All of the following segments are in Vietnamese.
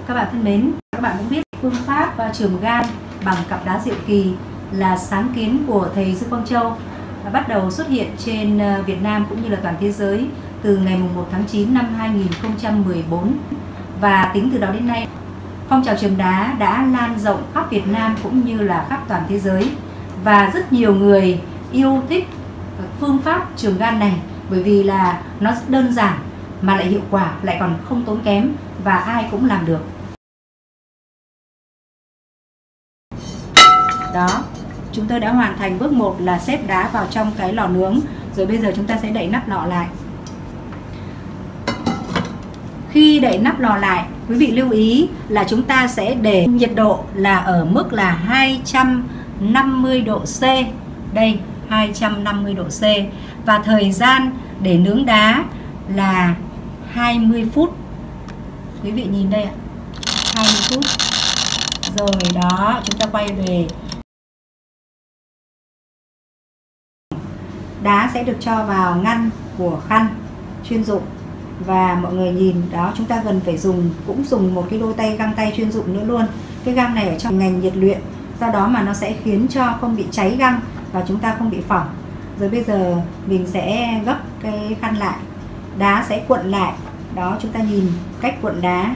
Các bạn thân mến, các bạn cũng biết phương pháp chườm gan bằng cặp đá diệu kỳ là sáng kiến của thầy Dương Quang Châu, bắt đầu xuất hiện trên Việt Nam cũng như là toàn thế giới từ ngày 1 tháng 9 năm 2014. Và tính từ đó đến nay, phong trào chườm đá đã lan rộng khắp Việt Nam cũng như là khắp toàn thế giới. Và rất nhiều người yêu thích phương pháp chườm gan này bởi vì là nó rất đơn giản mà lại hiệu quả, lại còn không tốn kém và ai cũng làm được. Đó, chúng tôi đã hoàn thành bước 1 là xếp đá vào trong cái lò nướng. Rồi bây giờ chúng ta sẽ đậy nắp lò lại. Khi đậy nắp lò lại, quý vị lưu ý là chúng ta sẽ để nhiệt độ là ở mức là 250 độ C. Đây, 250 độ C. Và thời gian để nướng đá là 20 phút. Quý vị nhìn đây ạ, 20 phút. Rồi đó, chúng ta quay về. Đá sẽ được cho vào ngăn của khăn chuyên dụng. Và mọi người nhìn đó, chúng ta cần phải cũng dùng một cái đôi tay găng tay chuyên dụng nữa luôn. Cái găng này ở trong ngành nhiệt luyện, do đó mà nó sẽ khiến cho không bị cháy găng và chúng ta không bị phỏng. Rồi bây giờ mình sẽ gấp cái khăn lại, đá sẽ cuộn lại. Đó, chúng ta nhìn cách cuộn đá.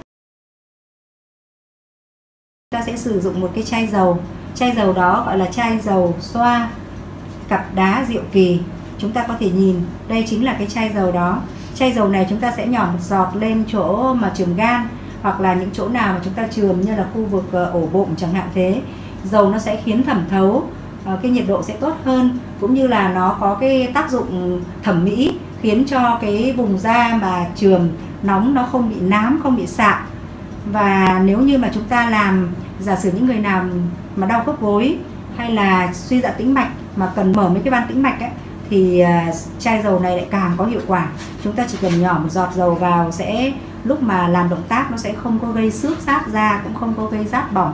Chúng ta sẽ sử dụng một cái chai dầu. Chai dầu đó gọi là chai dầu xoa cặp đá diệu kỳ. Chúng ta có thể nhìn, đây chính là cái chai dầu đó. Chai dầu này chúng ta sẽ nhỏ một giọt lên chỗ mà chườm gan, hoặc là những chỗ nào mà chúng ta chườm như là khu vực ổ bụng chẳng hạn thế. Dầu nó sẽ khiến thẩm thấu, cái nhiệt độ sẽ tốt hơn, cũng như là nó có cái tác dụng thẩm mỹ, khiến cho cái vùng da mà chườm nóng nó không bị nám, không bị sạm. Và nếu như mà chúng ta làm, giả sử những người nào mà đau khớp gối hay là suy giãn tĩnh mạch mà cần mở mấy cái van tĩnh mạch ấy, thì chai dầu này lại càng có hiệu quả. Chúng ta chỉ cần nhỏ một giọt dầu vào, sẽ lúc mà làm động tác nó sẽ không có gây xước xát da, cũng không có gây rát bỏng.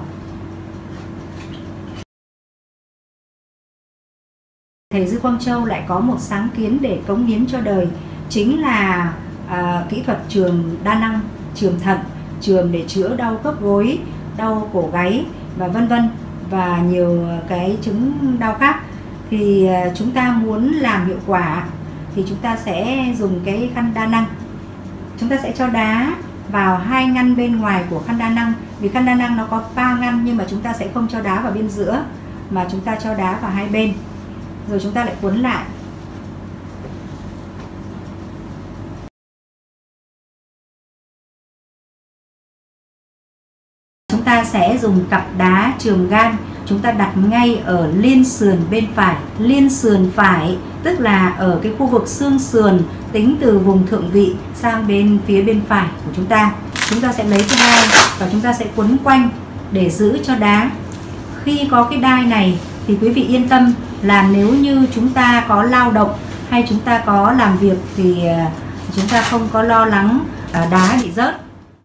Thầy Dư Quang Châu lại có một sáng kiến để cống hiến cho đời, chính là kỹ thuật chườm đa năng, chườm thận, chườm để chữa đau khớp gối, đau cổ gáy và vân vân, và nhiều cái chứng đau khác. Thì chúng ta muốn làm hiệu quả thì chúng ta sẽ dùng cái khăn đa năng. Chúng ta sẽ cho đá vào 2 ngăn bên ngoài của khăn đa năng. Vì khăn đa năng nó có 3 ngăn, nhưng mà chúng ta sẽ không cho đá vào bên giữa, mà chúng ta cho đá vào 2 bên. Rồi chúng ta lại cuốn lại. Chúng ta sẽ dùng cặp đá chườm gan, chúng ta đặt ngay ở liên sườn bên phải. Liên sườn phải tức là ở cái khu vực xương sườn, tính từ vùng thượng vị sang phía bên phải của chúng ta. Chúng ta sẽ lấy cái đai và chúng ta sẽ quấn quanh để giữ cho đá. Khi có cái đai này thì quý vị yên tâm là nếu như chúng ta có lao động hay chúng ta có làm việc thì chúng ta không có lo lắng đá bị rớt.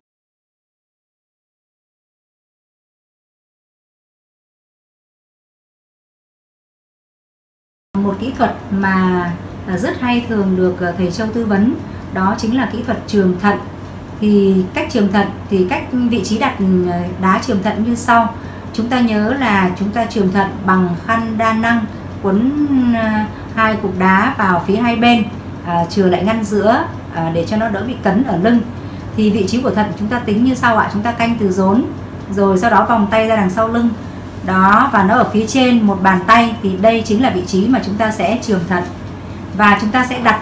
Một kỹ thuật mà rất hay thường được thầy Châu tư vấn, đó chính là kỹ thuật chườm thận. Thì cách chườm thận thì cách vị trí đặt đá chườm thận như sau. Chúng ta nhớ là chúng ta chườm thận bằng khăn đa năng, quấn 2 cục đá vào phía 2 bên, chừa lại ngăn giữa để cho nó đỡ bị cấn ở lưng. Thì vị trí của thận chúng ta tính như sau ạ. Chúng ta canh từ rốn, rồi sau đó vòng tay ra đằng sau lưng. Đó, và nó ở phía trên một bàn tay, thì đây chính là vị trí mà chúng ta sẽ chườm thận. Và chúng ta sẽ đặt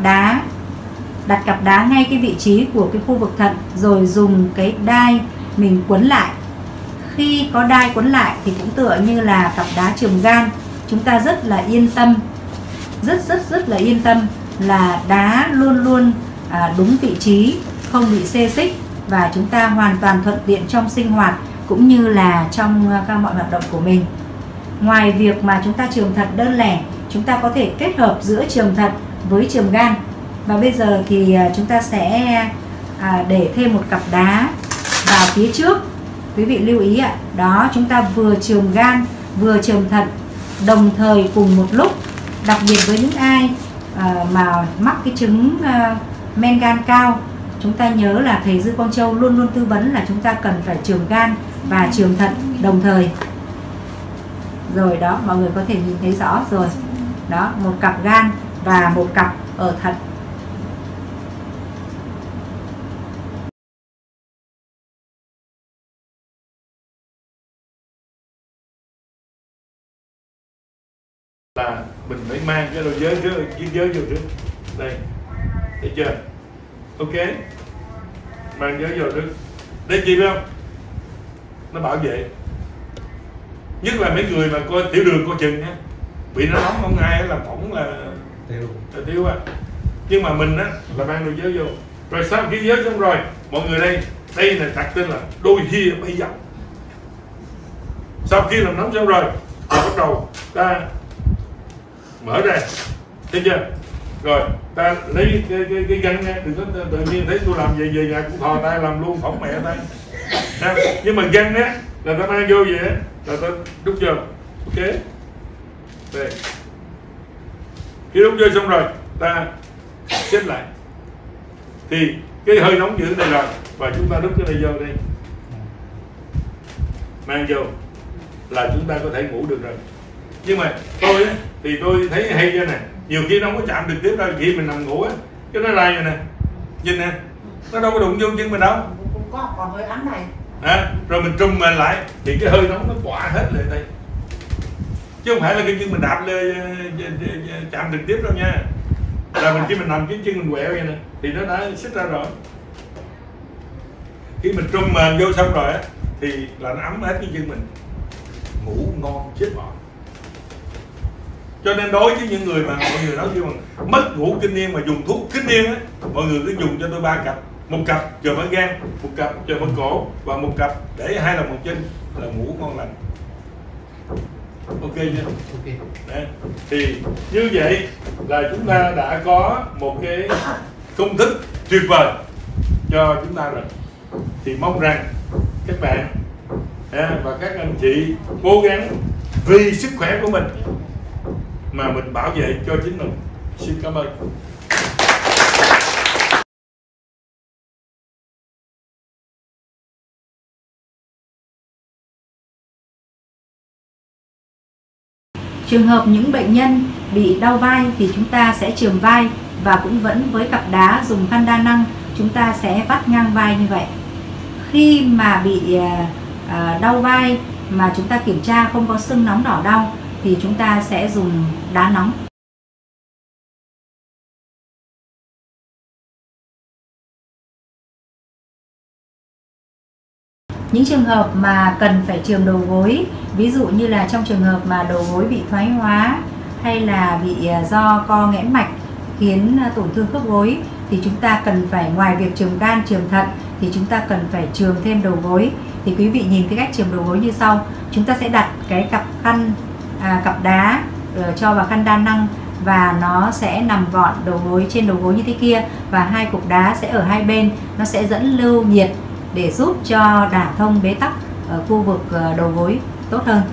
cặp đá ngay cái vị trí của cái khu vực thận, rồi dùng cái đai mình quấn lại. Khi có đai quấn lại thì cũng tựa như là cặp đá chườm gan. Chúng ta rất là yên tâm, rất là yên tâm là đá luôn luôn đúng vị trí, không bị xê xích, và chúng ta hoàn toàn thuận tiện trong sinh hoạt cũng như là trong các mọi hoạt động của mình. Ngoài việc mà chúng ta chườm thận đơn lẻ, chúng ta có thể kết hợp giữa chườm thận với chườm gan. Và bây giờ thì chúng ta sẽ để thêm một cặp đá vào phía trước. Quý vị lưu ý ạ, đó, chúng ta vừa chườm gan vừa chườm thận đồng thời cùng một lúc. Đặc biệt với những ai mà mắc cái chứng men gan cao, chúng ta nhớ là thầy Dư Quang Châu luôn luôn tư vấn là chúng ta cần phải chườm gan và chườm thận đồng thời. Rồi đó, mọi người có thể nhìn thấy rõ rồi. Đó, một cặp gan và một cặp ở thận. Là mình phải mang cái đôi giới vô trước đây, thấy chưa? Ok, mang giới vô trước để chi biết không? Nó bảo vệ, nhất là mấy người mà coi tiểu đường coi chừng nhé, bị nó nóng không ai làm phỏng là tiêu á. Nhưng mà mình á là mang đôi giới vô, rồi sau khi giới xong rồi mọi người đây là đặt tên là đôi hia bảy dòng. Sau khi làm nóng xong rồi bắt đầu ta mở ra, thấy chưa? Rồi ta lấy cái găng nha, đừng có tự nhiên thấy tôi làm về nhà cũng thò tay làm luôn, phỏng mẹ tay. Nhưng mà găng á là ta mang vô vậy á, là ta đút vô. Ok, đây, khi đút vô xong rồi ta xếp lại thì cái hơi nóng giữ đây rồi, và chúng ta đút cái này vô đây, mang vô là chúng ta có thể ngủ được rồi. Nhưng mà tôi á, thì tôi thấy hay cho nè, nhiều khi nó không có chạm trực tiếp đâu, khi mình nằm ngủ á, cái nó ra vậy nè, nhìn nè, nó đâu có đụng vô chân mình đâu, cũng có còn hơi ấm này. Rồi mình trùm mình lại thì cái hơi nóng nó tỏa hết lên đây, chứ không phải là cái chân mình đạp lên chạm trực tiếp đâu nha. Là mình khi mình nằm cái chân mình quẹo vậy nè thì nó đã xích ra rồi. Khi mình trùm mền vô xong rồi á thì là nó ấm hết cái chân mình, ngủ ngon chết bỏ. Cho nên đối với những người mà mọi người nói kêu mà mất ngủ kinh niên mà dùng thuốc kinh niên á, mọi người cứ dùng cho tôi 3 cặp, một cặp chườm ở gan, một cặp chườm ở cổ và một cặp để 2 lần một chân là ngủ ngon lành. Ok chưa? Ok. Đấy. Thì như vậy là chúng ta đã có một cái công thức tuyệt vời cho chúng ta rồi. Thì mong rằng các bạn và các anh chị cố gắng vì sức khỏe của mình mà mình bảo vệ cho chính mình. Xin cảm ơn. Trường hợp những bệnh nhân bị đau vai thì chúng ta sẽ chườm vai, và cũng vẫn với cặp đá dùng khăn đa năng chúng ta sẽ vắt ngang vai như vậy. Khi mà bị đau vai mà chúng ta kiểm tra không có sưng nóng đỏ đau thì chúng ta sẽ dùng đá nóng. Những trường hợp mà cần phải chườm đầu gối, ví dụ như là trong trường hợp mà đầu gối bị thoái hóa hay là bị do co nghẽn mạch khiến tổn thương khớp gối, thì chúng ta cần phải, ngoài việc chườm gan, chườm thận thì chúng ta cần phải chườm thêm đầu gối. Thì quý vị nhìn cái cách chườm đầu gối như sau. Chúng ta sẽ đặt cái cặp đá cho vào khăn đa năng và nó sẽ nằm gọn trên đầu gối như thế kia, và 2 cục đá sẽ ở hai bên, nó sẽ dẫn lưu nhiệt để giúp cho đả thông bế tắc ở khu vực đầu gối tốt hơn.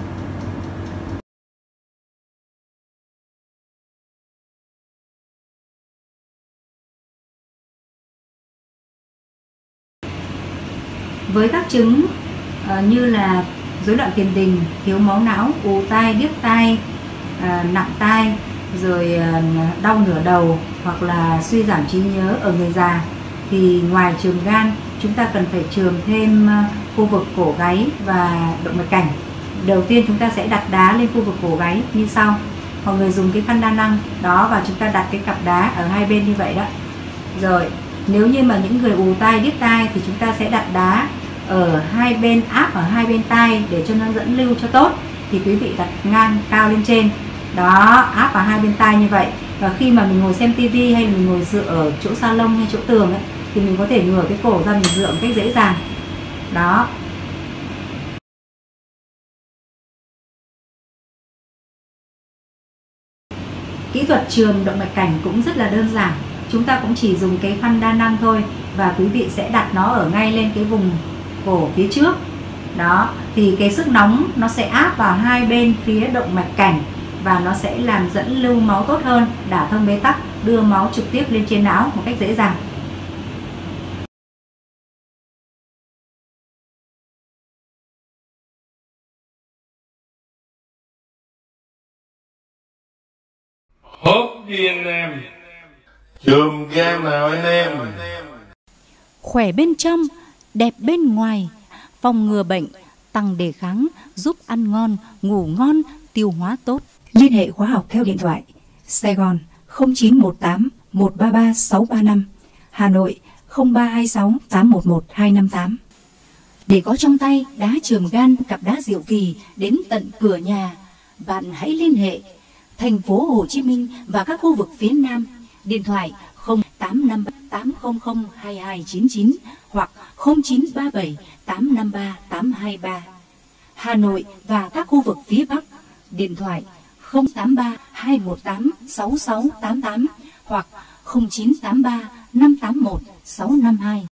Với các chứng như là rối loạn tiền đình, thiếu máu não, ù tai, điếc tai, nặng tai, rồi đau nửa đầu hoặc là suy giảm trí nhớ ở người già, thì ngoài chườm gan chúng ta cần phải chườm thêm khu vực cổ gáy và động mạch cảnh. Đầu tiên chúng ta sẽ đặt đá lên khu vực cổ gáy như sau. Mọi người dùng cái khăn đa năng đó và chúng ta đặt cái cặp đá ở hai bên như vậy đó. Rồi nếu như mà những người ù tai, điếc tai thì chúng ta sẽ đặt đá ở hai bên, áp ở hai bên tai để cho nó dẫn lưu cho tốt. Thì quý vị đặt ngang cao lên trên đó, áp vào hai bên tai như vậy. Và khi mà mình ngồi xem tivi hay mình ngồi dựa ở chỗ salon hay chỗ tường ấy, thì mình có thể ngửa cái cổ ra, mình dựa một cách dễ dàng đó. Kỹ thuật chườm động mạch cảnh cũng rất là đơn giản. Chúng ta cũng chỉ dùng cái khăn đa năng thôi, và quý vị sẽ đặt nó ở ngay lên cái vùng cổ phía trước đó. Thì cái sức nóng nó sẽ áp vào hai bên phía động mạch cảnh và nó sẽ làm dẫn lưu máu tốt hơn, đả thông bế tắc, đưa máu trực tiếp lên trên não một cách dễ dàng. Hốt đi anh em. Chùm cam nào anh em. Khỏe bên trong, đẹp bên ngoài, phòng ngừa bệnh, tăng đề kháng, giúp ăn ngon, ngủ ngon, tiêu hóa tốt. Liên hệ khóa học theo điện thoại Sài Gòn 0918 133 635, Hà Nội 0326 811 258. Để có trong tay đá chườm gan, cặp đá Diệu Kỳ đến tận cửa nhà, bạn hãy liên hệ thành phố Hồ Chí Minh và các khu vực phía Nam. Điện thoại 0858 800 2299 hoặc 0937 853 823. Hà Nội và các khu vực phía Bắc. Điện thoại 083 218 6688 hoặc 0983 581 652.